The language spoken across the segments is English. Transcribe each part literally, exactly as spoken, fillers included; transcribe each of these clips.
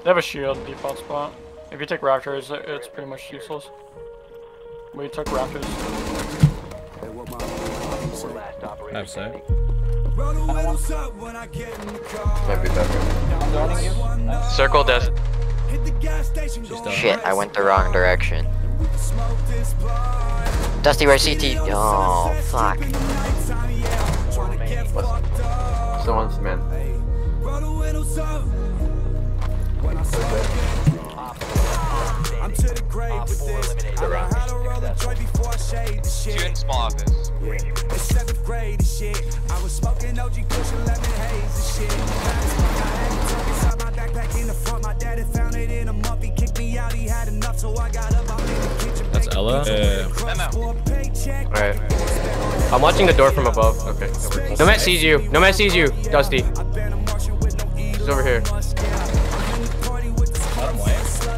They have a shield default spot. If you take Raptors, it's pretty much useless. We took Raptors. Have sight. Might be better. Circle does. Shit, I went the wrong direction. Dusty, right C T. Oh, fuck. Someone's man. Two in small office. That's Ella. Yeah. Alright. I'm watching the door from above. Okay. Nomad sees you. Nomad sees you, Dusty. She's over here. Bottom white.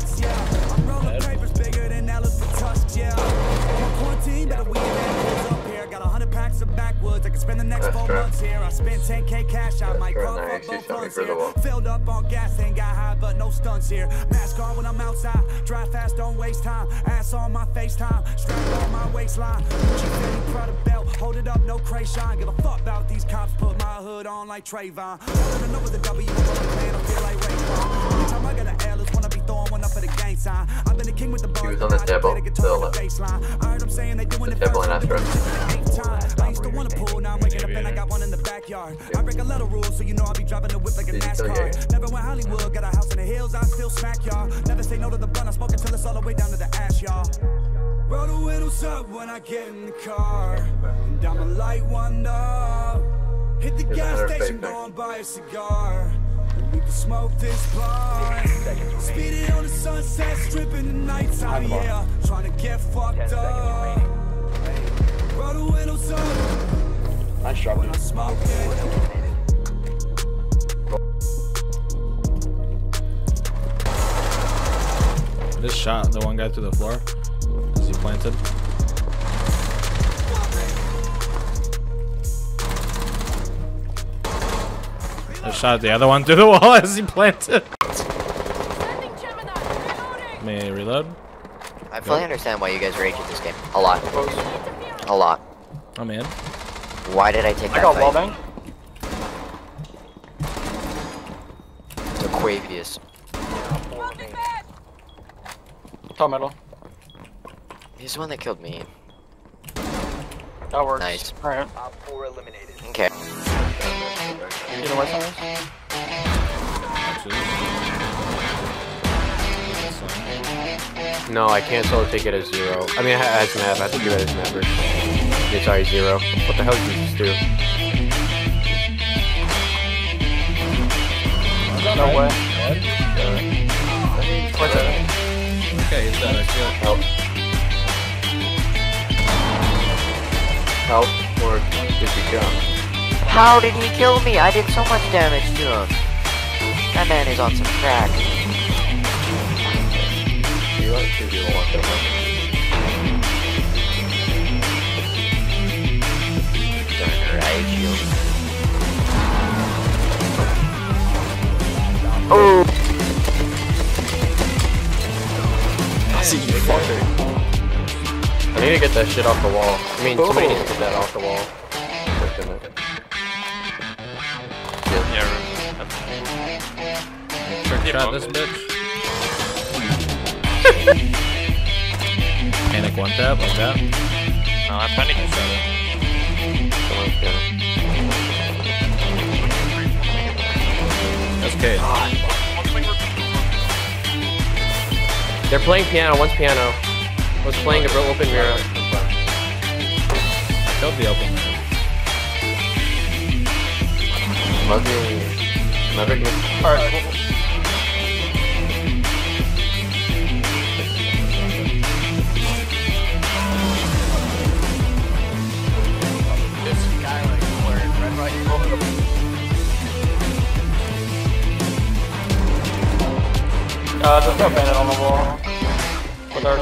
I can spend the next four months here. I spent ten K cash out my car for both months here. Filled up on gas, ain't got high, but no stunts here. Mask on when I'm outside. Drive fast, don't waste time. Ass on my FaceTime. Strap on my waistline. Gucci Fendi Prada belt. Hold it up, no cray shine. Give a fuck about these cops. Put my hood on like Trayvon. I don't know what the W is on the plan. I feel like Rayvon. Every time I got an L, it's wanna be throwing one up for the gang sign. I've been a king with the ball. He was on the table. The baseline. I heard him saying they doing it table in Astro. I used to wanna pull, now I'm waking up and I got one in the backyard. I break a lot of rules, so you know I'll be driving the whip like a NASCAR. Never went Hollywood, got a house in the hills, I still smack y'all. Never say no to the blunt, I smoke until it's all the way down to the ash, y'all. Roll the windows up when I get in the car, and I'm a light wonder. Hit the gas station, go and buy a cigar. We can smoke this blunt. Speed it on the sunset strip in the nighttime, yeah. Trying to get fucked up. Roll the windows up. Nice job, dude. This shot the one guy through the floor as he planted. I shot the other one through the wall as he planted. May I reload? I fully understand why you guys rage at this game. A lot. A lot. Oh man. Why did I take I that got fight? wall bang. To Quavius. Top middle. He's the one that killed me. That works. Nice. Alright. Okay. You know what that No, I can't solo take it as zero. I mean, as map. I have to give it as map. Yeah, sorry, zero. What the hell did you just do? No way. What's that? Okay, he's dead. I see it. Help. Help. Or did you jump? How did he kill me? I did so much damage to him. That man is on some crack. You let two people walk over. Darn right, shield. Oh! I see you fucker. I need to get that shit off the wall. I mean, somebody needs to get that off the wall. Yeah, Trick shot this bitch. Panic one tap like that. no, I'm panicking. That's K. They're playing piano. One's piano. One's playing a open mirror. I killed the open mirror. Mother. Mother. Alright. Uh, there's no bandit on the wall. With our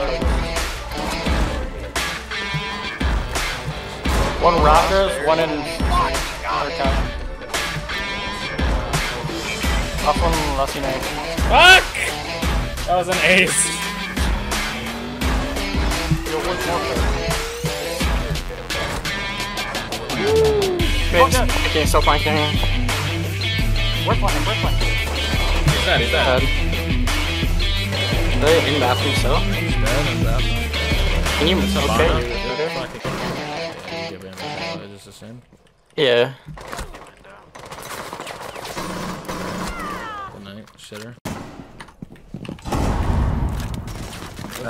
one Raptors, one in our town. Last one, last unit. Fuck! That was an ace. Yo, what's more Bitch. Okay, still flanking. We're playing, we're playing. He's dead, he's dead. Dead. They in bathroom still? He's dead in bathroom. Can you It's a okay? bomber. you're better? Fucking give him. I just assumed. Yeah. Good night, shitter. Uh,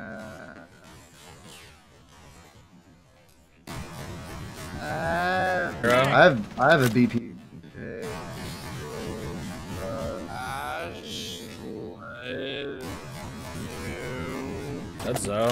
Hero? I have I have a B P. That's Zoe.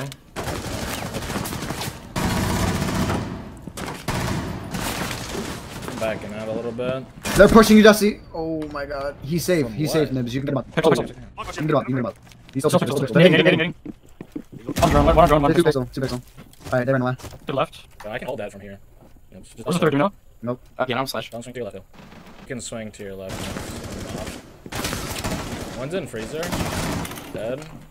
I'm backing out a little bit. They're pushing you, Dusty. Oh my god. He's safe. He's safe, Nibs. You can get him up. You can get him up. You can get him up. He's still still still still. Getting, getting, getting. One drone, one drone, one Two drone. pixel. Two pixel. Alright, they ran away. To the left. So I can hold that from here. Yep, just- What's the third, do you know? Nope. Okay, I'm slash. Don't swing to your left, Hill. You can swing to your left. One's in freezer. Dead.